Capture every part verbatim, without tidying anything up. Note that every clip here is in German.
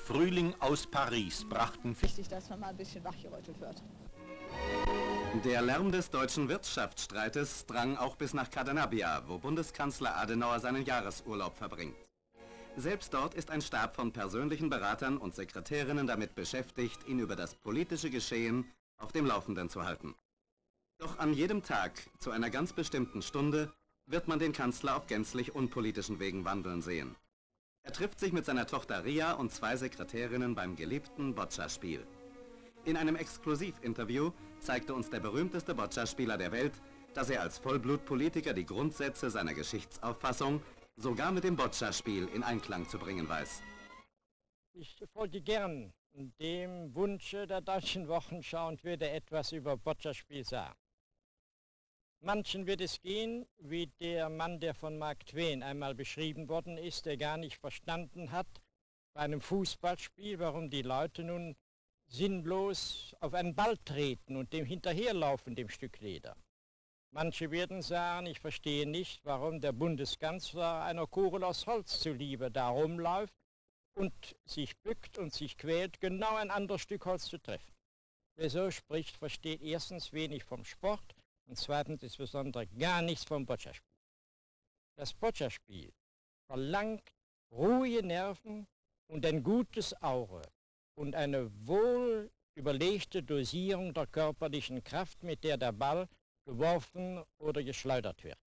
Frühling aus Paris brachten... Wichtig, dass man mal ein bisschen wachgerüttelt wird. Der Lärm des deutschen Wirtschaftsstreites drang auch bis nach Cadenabia, wo Bundeskanzler Adenauer seinen Jahresurlaub verbringt. Selbst dort ist ein Stab von persönlichen Beratern und Sekretärinnen damit beschäftigt, ihn über das politische Geschehen auf dem Laufenden zu halten. Doch an jedem Tag, zu einer ganz bestimmten Stunde, wird man den Kanzler auf gänzlich unpolitischen Wegen wandeln sehen. Er trifft sich mit seiner Tochter Ria und zwei Sekretärinnen beim geliebten Boccia-Spiel. In einem Exklusivinterview zeigte uns der berühmteste Boccia-Spieler der Welt, dass er als Vollblutpolitiker die Grundsätze seiner Geschichtsauffassung sogar mit dem Boccia-Spiel in Einklang zu bringen weiß. Ich folge gern dem Wunsche der Deutschen Wochenschau und würde etwas über Boccia-Spiel sagen. Manchen wird es gehen, wie der Mann, der von Mark Twain einmal beschrieben worden ist, der gar nicht verstanden hat, bei einem Fußballspiel, warum die Leute nun sinnlos auf einen Ball treten und dem hinterherlaufen, dem Stück Leder. Manche werden sagen, ich verstehe nicht, warum der Bundeskanzler einer Kugel aus Holz zuliebe da rumläuft und sich bückt und sich quält, genau ein anderes Stück Holz zu treffen. Wer so spricht, versteht erstens wenig vom Sport und zweitens insbesondere gar nichts vom Boccia-Spiel. Das Boccia-Spiel verlangt ruhige Nerven und ein gutes Auge und eine wohl überlegte Dosierung der körperlichen Kraft, mit der der Ball geworfen oder geschleudert wird.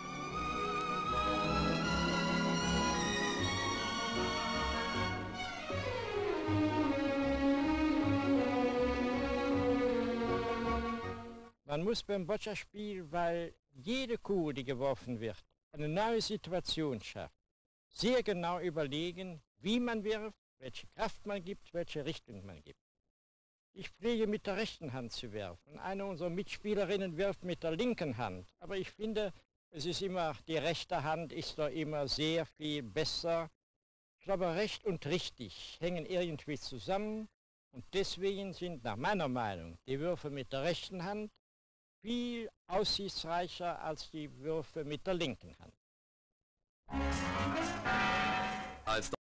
Man muss beim Boccia-Spiel, weil jede Kugel, die geworfen wird, eine neue Situation schafft, sehr genau überlegen, wie man wirft, welche Kraft man gibt, welche Richtung man gibt. Ich pflege mit der rechten Hand zu werfen. Eine unserer Mitspielerinnen wirft mit der linken Hand. Aber ich finde, es ist immer, die rechte Hand ist da immer sehr viel besser. Ich glaube, recht und richtig hängen irgendwie zusammen. Und deswegen sind nach meiner Meinung die Würfe mit der rechten Hand viel aussichtsreicher als die Würfe mit der linken Hand. Als